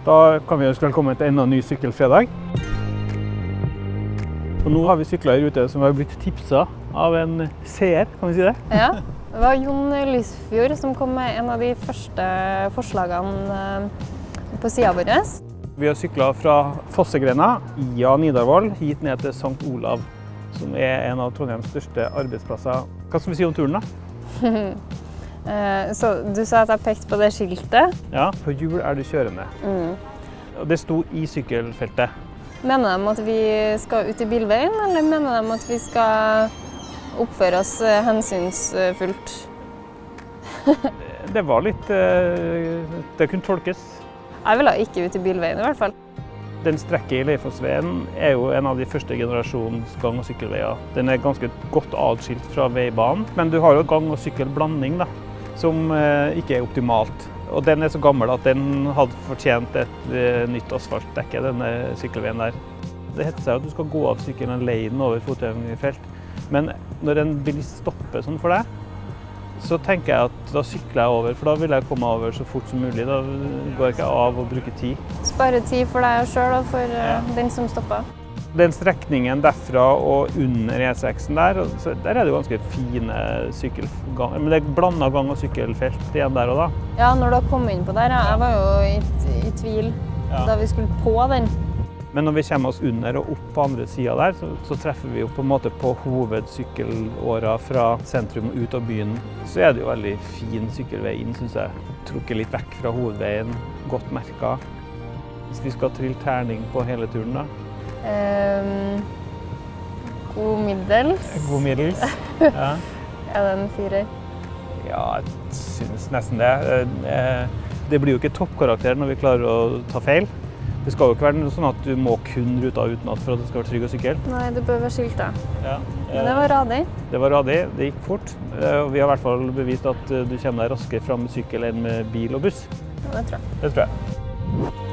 Da kan vi ønske velkommen til enda ny sykkelfredag. Og nå har vi sykler i rute som har blitt tipset av en seer, kan vi si det? Ja, det var Jon Lysfjord som kom med en av de første forslagene på siden vår. Vi har syklet fra Fossegrena, via Nidarvoll, hit ned til Sankt Olav, som er en av Trondheims største arbeidsplasser. Hva skal vi si om turen da? Så du sa at jeg pekte på det skiltet? Ja, på hjul er du kjørende. Og det sto i sykkelfeltet. Mener de at vi skal ut i bilveien, eller mener de at vi skal oppføre oss hensynsfullt? Det var litt, det kunne tolkes. Jeg vil ikke ut i bilveien i hvert fall. Den strekket i Leifossveien er jo en av de første generasjons gang- og sykkelveier. Den er ganske godt atskilt fra veibanen, men du har jo gang- og sykkelblanding da, som ikke er optimalt. Og den er så gammel at den hadde fortjent et nytt asfaltdekke, denne sykkelveien der. Det heter seg at du skal gå av sykkelen alene over fotgjengerfelt, men når en bilist stopper sånn for deg, så tenker jeg at da sykler jeg over, for da vil jeg komme over så fort som mulig. Da går jeg ikke av og bruker tid. Spare tid for deg selv og for den som stopper. Den strekningen derfra og under E6-en der er det jo ganske fine sykkelganger. Men det er blandet gang- og sykkelfelt igjen der og da. Ja, når du har kommet inn på der, jeg var jo i tvil da vi skulle på den. Men når vi kommer oss under og opp på andre siden der, så treffer vi jo på en måte på hovedsykkelåra fra sentrum og ut av byen. Så er det jo veldig fin sykkelvei inn, synes jeg. Trukket litt vekk fra hovedveien, godt merket. Hvis vi skal trille terning på hele turen da. God middels. God middels, ja. Er det en 4? Ja, jeg synes nesten det. Det blir jo ikke toppkarakter når vi klarer å ta feil. Det skal jo ikke være sånn at du må kun ruta utenat for at det skal være trygg å sykle. Nei, det bør være skilt da. Ja. Men det var radig. Det var radig, det gikk fort. Vi har i hvert fall bevist at du kommer deg raskere fram med sykkel enn med bil og buss. Ja, det tror jeg. Det tror jeg.